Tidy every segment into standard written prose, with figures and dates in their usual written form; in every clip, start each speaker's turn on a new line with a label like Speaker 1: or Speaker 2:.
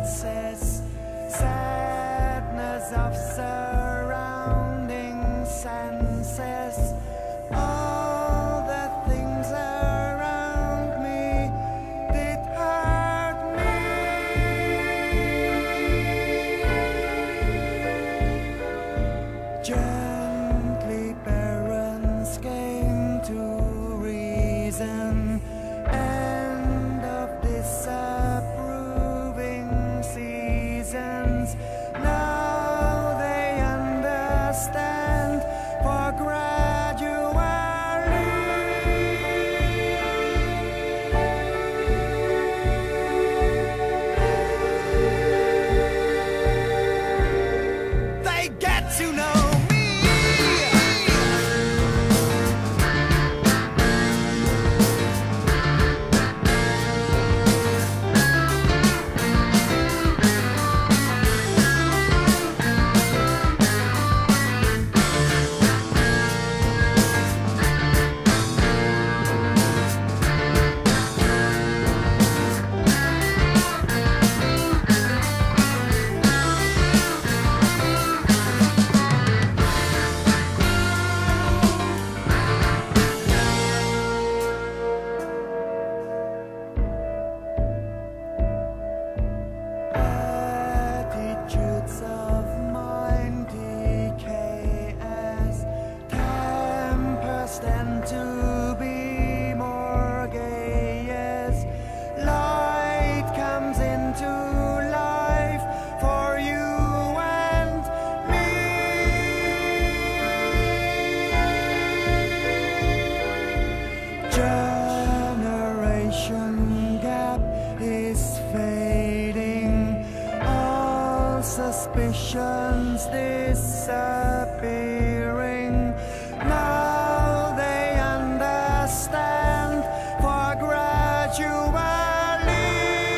Speaker 1: senses, sadness of surrounding senses. All the things around me did hurt me. Gently parents came to reason. End of disapproving seasons. Now they understand for gradually. They get to know me. Attitudes of mind decay as tempers tend to be more gay as light comes into life for you and me. Generation gap is fading, all suspicions disappearing. Now they understand for gradually.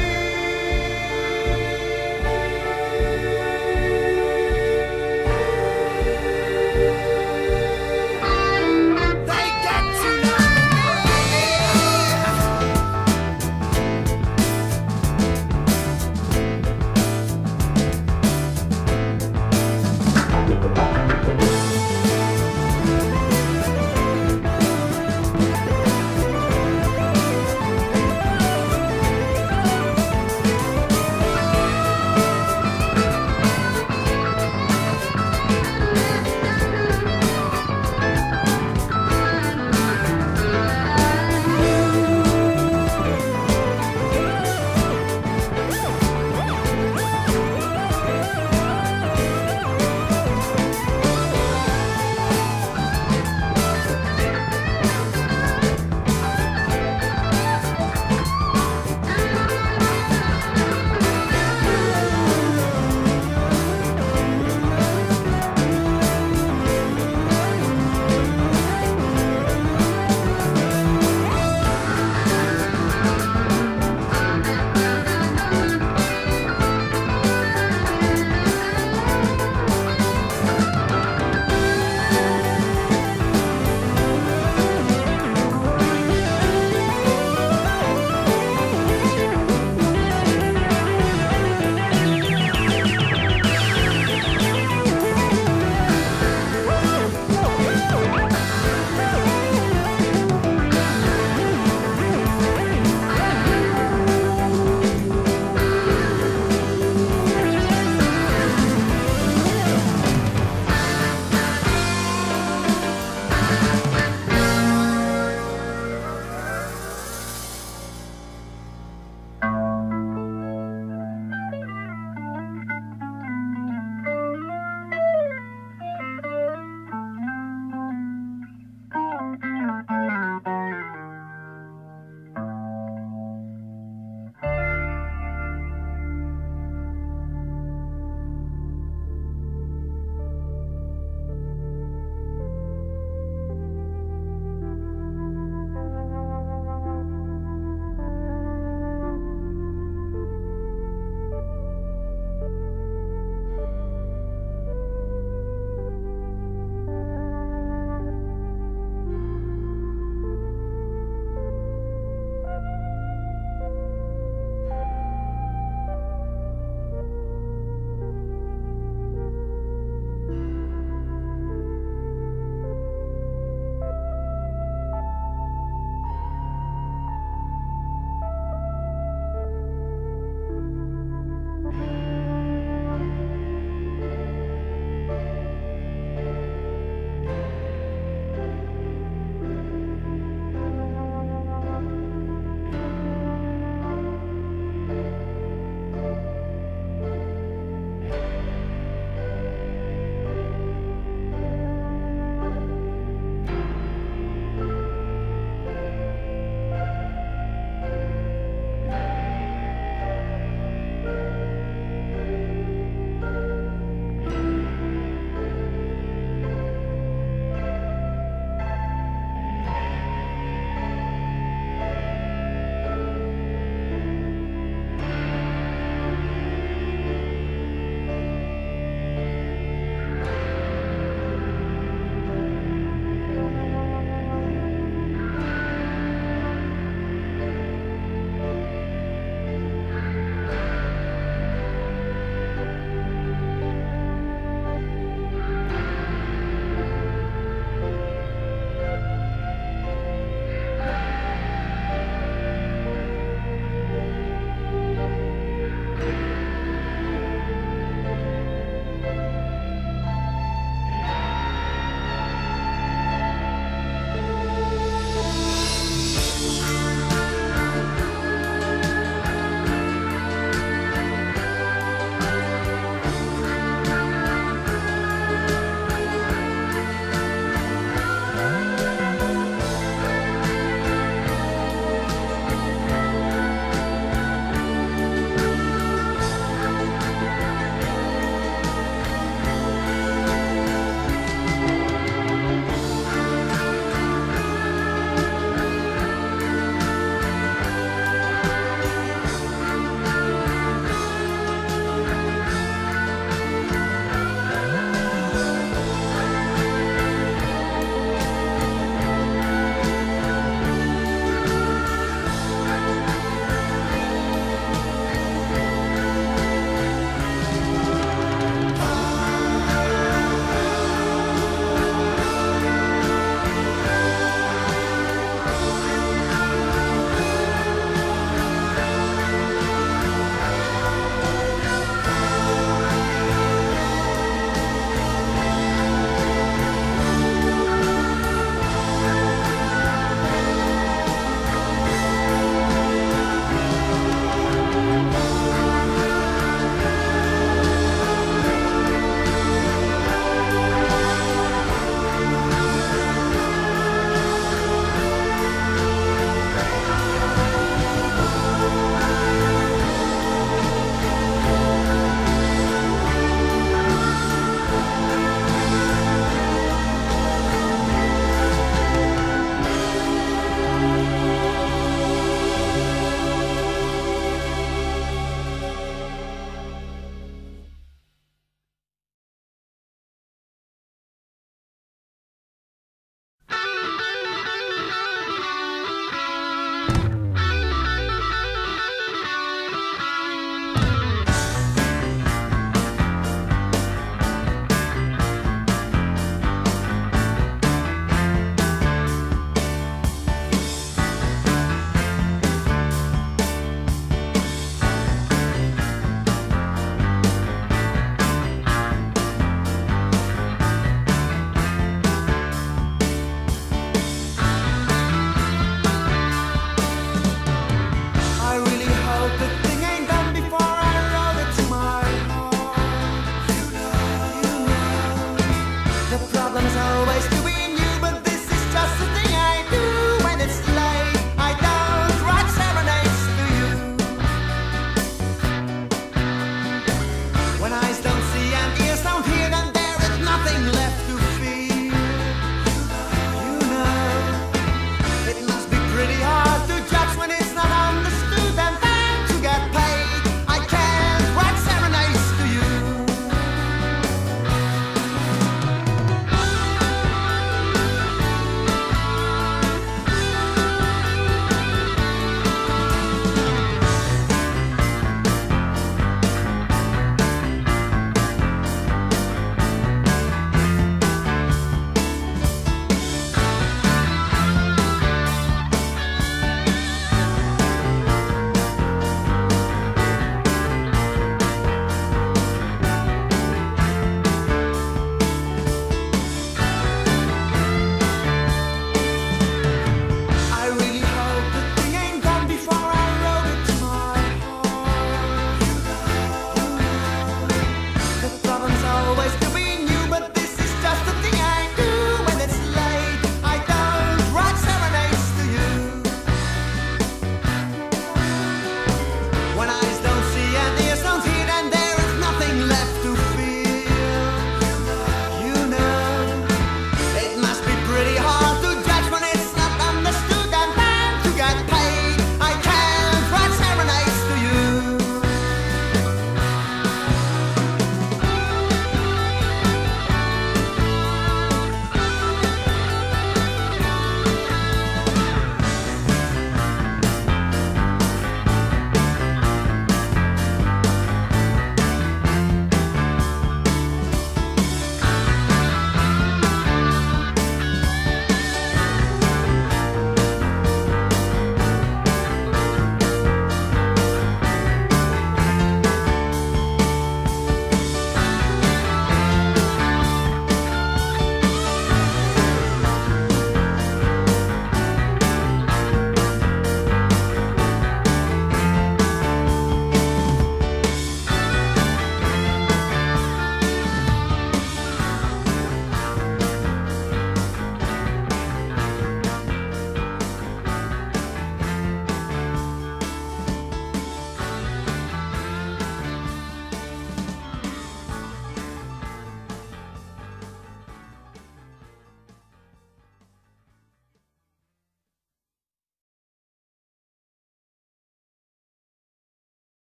Speaker 1: They get to know me.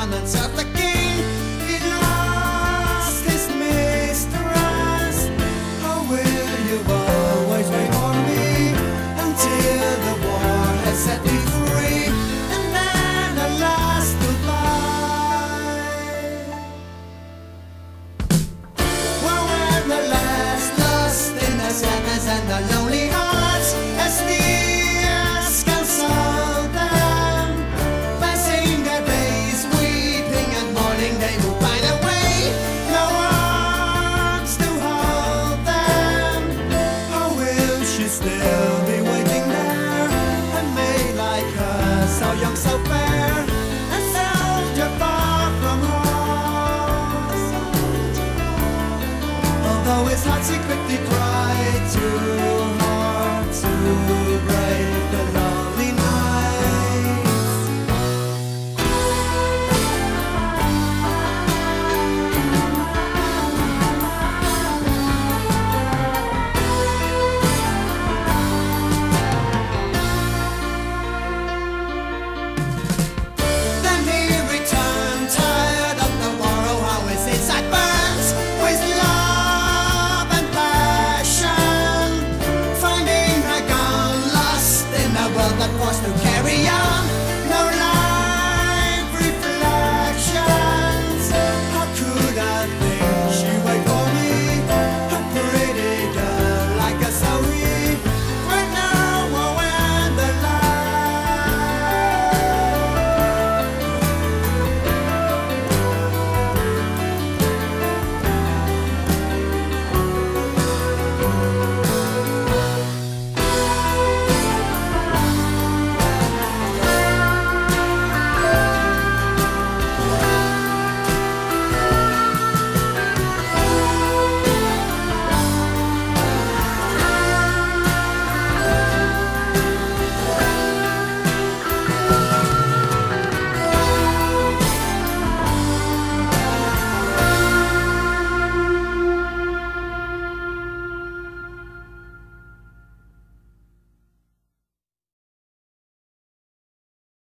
Speaker 1: on himself again. He lost his mistrust. Oh, will you always wait for me until the war has set me free? And then a last goodbye. Well, when the last lost in the sadness and the lonely hearts, as the years console them, passing their days weeping and mourning, they will find a way, no arms to hold them. Or will she still be waiting there, and may like her, so young, so fair, a soldier far from home? Although his heart secretly cried, too hard to break the lonely nights. Then he returned, tired of the war. Oh, how his inside burns with love and passion, finding her gone, lost in a world that was to carry on. No love